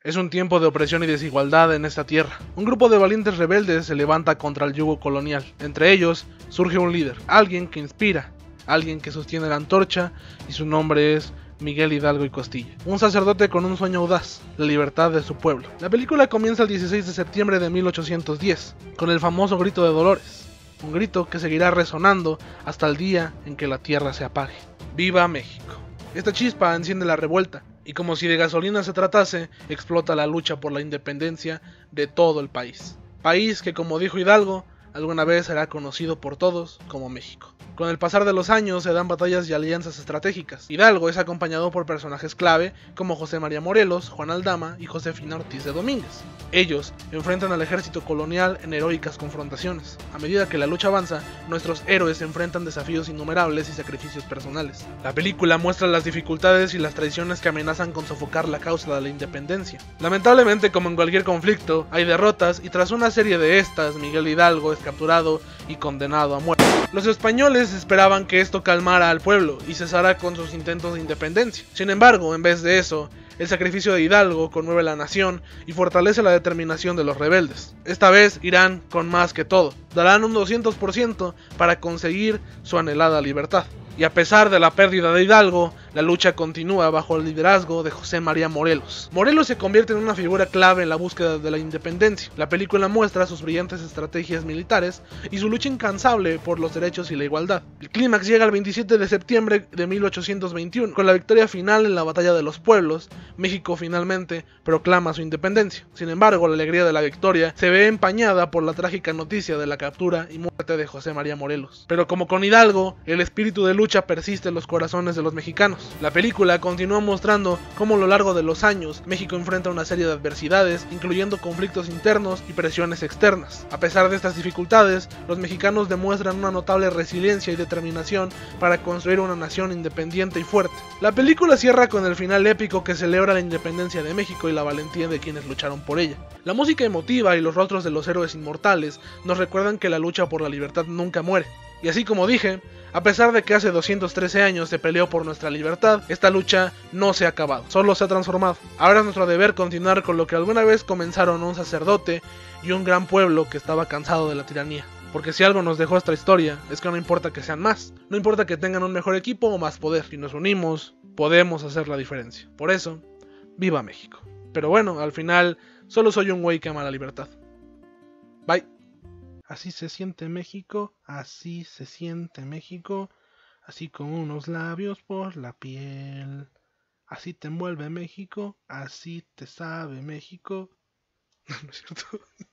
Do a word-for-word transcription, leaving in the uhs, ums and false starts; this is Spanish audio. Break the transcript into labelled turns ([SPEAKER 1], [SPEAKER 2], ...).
[SPEAKER 1] Es un tiempo de opresión y desigualdad en esta tierra. Un grupo de valientes rebeldes se levanta contra el yugo colonial. Entre ellos surge un líder, alguien que inspira, alguien que sostiene la antorcha, y su nombre es Miguel Hidalgo y Costilla, un sacerdote con un sueño audaz, la libertad de su pueblo. La película comienza el dieciséis de septiembre de mil ochocientos diez, con el famoso grito de Dolores, un grito que seguirá resonando hasta el día en que la tierra se apague. ¡Viva México! Esta chispa enciende la revuelta, y como si de gasolina se tratase, explota la lucha por la independencia de todo el país. País que, como dijo Hidalgo, alguna vez será conocido por todos como México. Con el pasar de los años se dan batallas y alianzas estratégicas. Hidalgo es acompañado por personajes clave como José María Morelos, Juan Aldama y Josefina Ortiz de Domínguez. Ellos enfrentan al ejército colonial en heroicas confrontaciones. A medida que la lucha avanza, nuestros héroes enfrentan desafíos innumerables y sacrificios personales. La película muestra las dificultades y las traiciones que amenazan con sofocar la causa de la independencia. Lamentablemente, como en cualquier conflicto, hay derrotas y tras una serie de estas, Miguel Hidalgo es capturado y condenado a muerte. Los españoles esperaban que esto calmara al pueblo y cesara con sus intentos de independencia. Sin embargo, en vez de eso, el sacrificio de Hidalgo conmueve la nación y fortalece la determinación de los rebeldes. Esta vez irán con más que todo, darán un doscientos por ciento para conseguir su anhelada libertad. Y a pesar de la pérdida de Hidalgo, la lucha continúa bajo el liderazgo de José María Morelos. Morelos se convierte en una figura clave en la búsqueda de la independencia. La película muestra sus brillantes estrategias militares y su lucha incansable por los derechos y la igualdad. El clímax llega el veintisiete de septiembre de mil ochocientos veintiuno. Con la victoria final en la Batalla de los Pueblos, México finalmente proclama su independencia. Sin embargo, la alegría de la victoria se ve empañada por la trágica noticia de la captura y muerte de José María Morelos. Pero como con Hidalgo, el espíritu de lucha persiste en los corazones de los mexicanos. La película continúa mostrando cómo a lo largo de los años México enfrenta una serie de adversidades, incluyendo conflictos internos y presiones externas. A pesar de estas dificultades, los mexicanos demuestran una notable resiliencia y determinación para construir una nación independiente y fuerte. La película cierra con el final épico que celebra la independencia de México y la valentía de quienes lucharon por ella. La música emotiva y los rostros de los héroes inmortales nos recuerdan que la lucha por la libertad nunca muere. Y así como dije, a pesar de que hace doscientos trece años se peleó por nuestra libertad, esta lucha no se ha acabado, solo se ha transformado. Ahora es nuestro deber continuar con lo que alguna vez comenzaron un sacerdote y un gran pueblo que estaba cansado de la tiranía. Porque si algo nos dejó esta historia, es que no importa que sean más, no importa que tengan un mejor equipo o más poder, si nos unimos, podemos hacer la diferencia. Por eso, ¡viva México! Pero bueno, al final, solo soy un güey que ama la libertad. Bye. Así se siente México, así se siente México, así con unos labios por la piel. Así te envuelve México, así te sabe México. No es cierto.